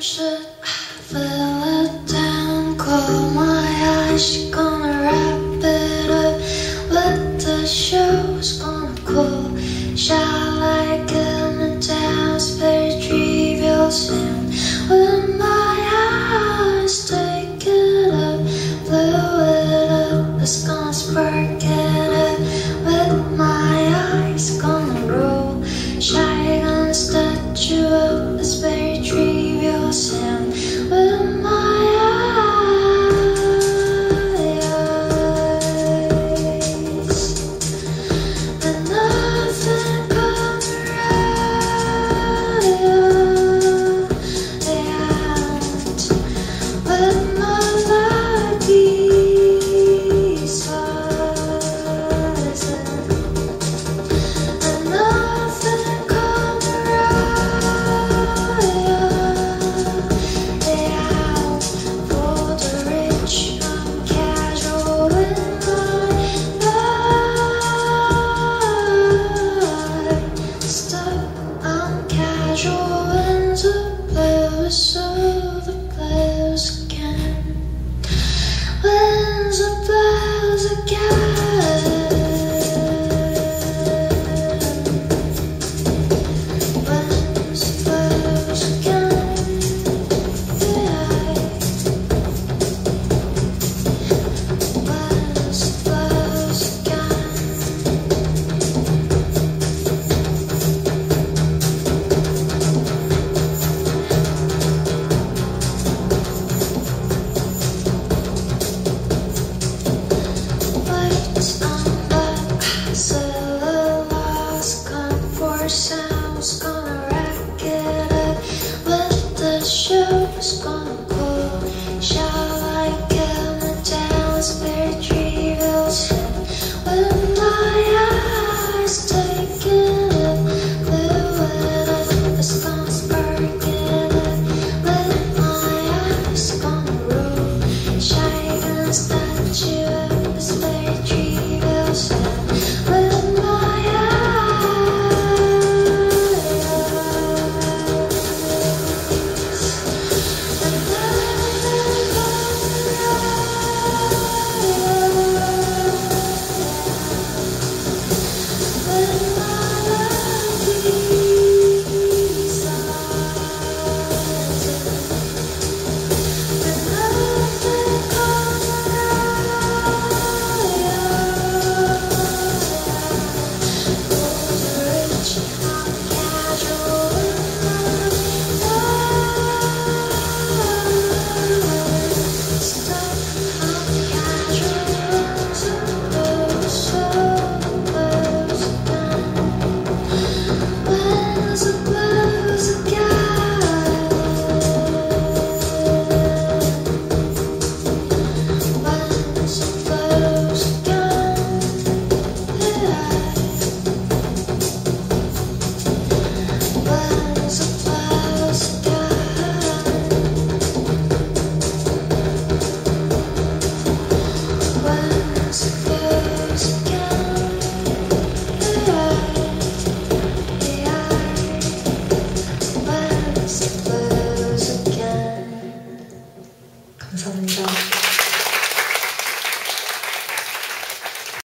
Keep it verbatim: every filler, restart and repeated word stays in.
should fill it down, close my eyes, she's gonna wrap it up. What the show's gonna cool, shall I get me down? It's very trivial sound. When my eyes take it up, blow it up, it's gonna spark it up. With my eyes gonna roll, shy gonna start you up. It's very trivial sound. With my eyes, and nothing comes around. With my lucky stars, and nothing comes around. For the rich, I'm casual with my life. Stuck, I'm casual in the blues, so the blues again. When's the blues again? When's the blues again? Yeah. When's the blues again? Lights on the cellulose, comfort sounds gonna rack it up. With the show's gonna cool, shall I get me down? It's very trivial sound. When my eyes take it up, blow it up, it's gonna spark it up. With my eyes gonna roll, shy gonna start you up. It's very trivial sound. With my eyes, and nothing comes around. With my lucky stars, and nothing comes around. For the rich, I'm casual with my life. Stuck, I'm casual into blues, so blues again. When's the blues again? When's the blues again? Yeah. When's the blues again? When's the blues again? Yeah, yeah. When's the blues again? 감사합니다.